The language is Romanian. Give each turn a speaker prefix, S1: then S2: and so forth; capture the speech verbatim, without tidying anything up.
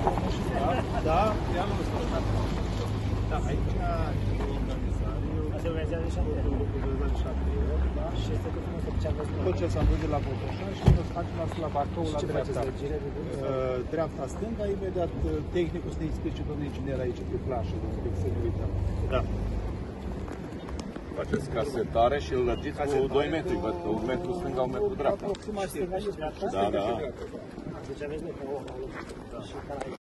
S1: Da, i-am spus. Da, aici
S2: se urmează șapte și este tot frumos ce am văzut.
S1: Tot ce s-a văzut de la Botoșani și o să facem la Slabatou la dreapta. Dreapta stânga, imediat tehnicul să ne explice domnul inginer aici pe plașă, să ne uităm. Da.
S3: Faceți casetare și îl lărgiți cu doi metri, văd că un metru stânga, un metru dreapta.
S1: Aproximativ.
S3: Da, da.
S2: Deci aveți nevoie.